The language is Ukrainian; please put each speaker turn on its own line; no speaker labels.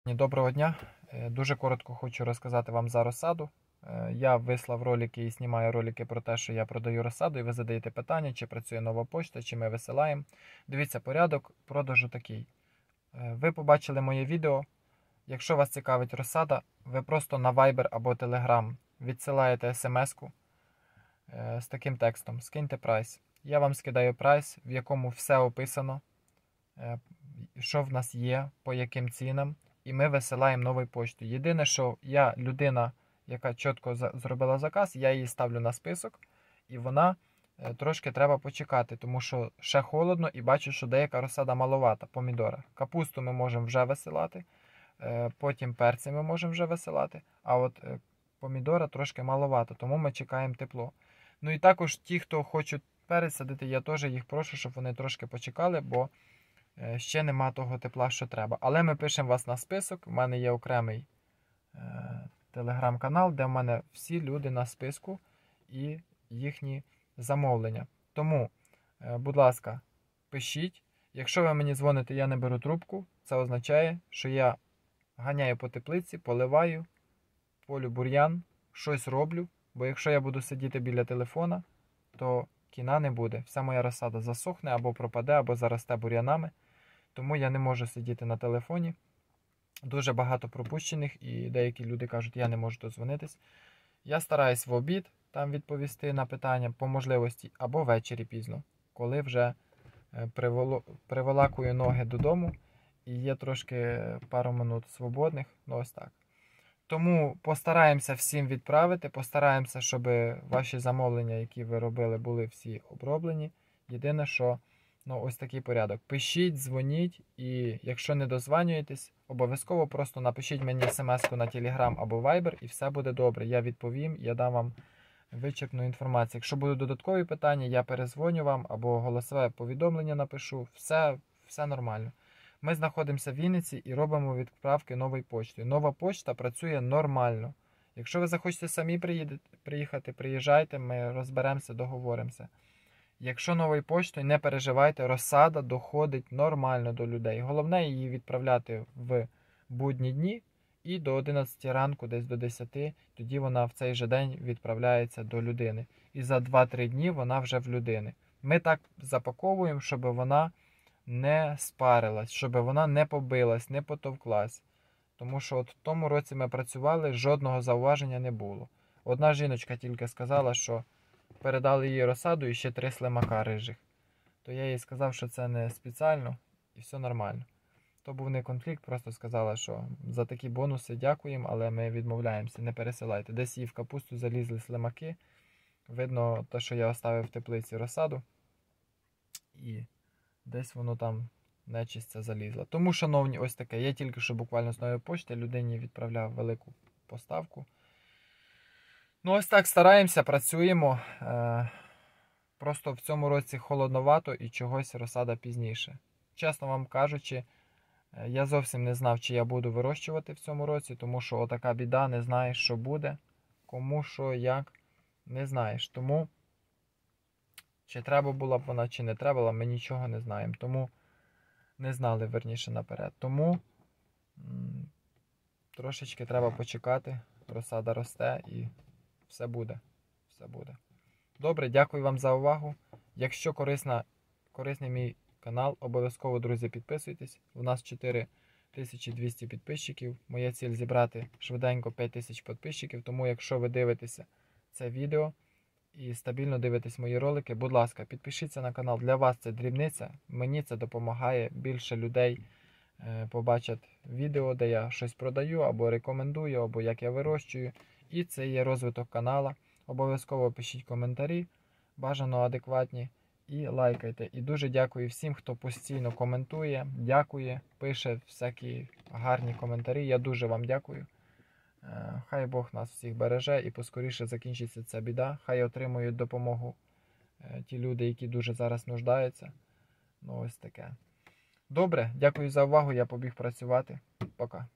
Доброго дня! Дуже коротко хочу розказати вам за розсаду. Я вислав ролики і знімаю ролики про те, що я продаю розсаду, і ви задаєте питання, чи працює нова почта, чи ми висилаємо. Дивіться, порядок продажу такий. Ви побачили моє відео. Якщо вас цікавить розсада, ви просто на Viber або Telegram відсилаєте смс-ку з таким текстом «Скиньте прайс». Я вам скидаю прайс, в якому все описано, що в нас є, по яким цінам. І ми висилаємо новою поштою. Єдине, що я людина, яка чітко зробила заказ, я її ставлю на список, і вона трошки треба почекати, тому що ще холодно і бачу, що деяка розсада маловата, помідора. Капусту ми можемо вже висилати, потім перці ми можемо вже висилати, а от помідора трошки маловато, тому ми чекаємо тепло. Ну і також ті, хто хочуть перець садити, я теж їх прошу, щоб вони трошки почекали, бо ще нема того тепла, що треба. Але ми пишемо вас на список. У мене є окремий телеграм-канал, де в мене всі люди на списку і їхні замовлення. Тому, будь ласка, пишіть. Якщо ви мені дзвоните, я не беру трубку, це означає, що я ганяю по теплиці, поливаю, полю бур'ян, щось роблю. Бо якщо я буду сидіти біля телефона, то кіна не буде. Вся моя розсада засохне або пропаде, або заросте бур'янами. Тому я не можу сидіти на телефоні. Дуже багато пропущених, і деякі люди кажуть, я не можу додзвонитись. Я стараюсь в обід там відповісти на питання по можливості, або ввечері пізно, коли вже приволакую ноги додому і є трошки пару минут свободних. Ну ось так. Тому постараємося всім відправити, постараємося, щоб ваші замовлення, які ви робили, були всі оброблені. Єдине, що ось такий порядок. Пишіть, дзвоніть, і якщо не дозвонюєтесь, обов'язково просто напишіть мені смс-ку на Telegram або Viber, і все буде добре. Я відповім, я дам вам вичерпну інформацію. Якщо будуть додаткові питання, я перезвоню вам або голосове повідомлення напишу. Все нормально. Ми знаходимося в Вінниці і робимо відправки новою поштою. Нова почта працює нормально. Якщо ви захочете самі приїхати, приїжджайте, ми розберемося, договоримося. Якщо новою поштою, не переживайте, розсада доходить нормально до людей. Головне її відправляти в будні дні і до 11 ранку, десь до 10, тоді вона в цей же день відправляється до людини. І за 2-3 дні вона вже в людини. Ми так запаковуємо, щоб вона не спарилась, щоб вона не побилась, не потовклась. Тому що от в тому році ми працювали, жодного зауваження не було. Одна жіночка тільки сказала, що передали їй розсаду і ще 3 слимака рижих. То я їй сказав, що це не спеціально і все нормально. То був не конфлікт, просто сказала, що за такі бонуси дякуємо, але ми відмовляємося, не пересилайте. Десь їй в капусту залізли слимаки. Видно, те, що я оставив в теплиці розсаду. І десь воно там нечистя залізла. Тому, шановні, ось таке. Я тільки що буквально з нової пошти людині відправляв велику поставку. Ну, ось так стараємося, працюємо. Просто в цьому році холодновато і чогось розсада пізніше. Чесно вам кажучи, я зовсім не знав, чи я буду вирощувати в цьому році, тому що отака біда, не знаєш, що буде, кому, що, як, не знаєш. Тому, чи треба була б вона, чи не треба, ми нічого не знаємо. Тому не знали, верніше, наперед. Тому трошечки треба почекати, розсада росте і все буде. Все буде. Добре, дякую вам за увагу. Якщо корисний мій канал, обов'язково, друзі, підписуйтесь. У нас 4200 підписчиків. Моя ціль зібрати швиденько 5000 підписчиків. Тому, якщо ви дивитеся це відео і стабільно дивитесь мої ролики, будь ласка, підпишіться на канал. Для вас це дрібниця. Мені це допомагає. Більше людей побачать відео, де я щось продаю, або рекомендую, або як я вирощую. І це є розвиток канала. Обов'язково пишіть коментарі, бажано адекватні, і лайкайте. І дуже дякую всім, хто постійно коментує, дякує, пише всякі гарні коментарі. Я дуже вам дякую. Хай Бог нас всіх береже і поскоріше закінчиться ця біда. Хай отримують допомогу ті люди, які дуже зараз нуждаються. Ну ось таке. Добре, дякую за увагу, я побіг працювати. Пока.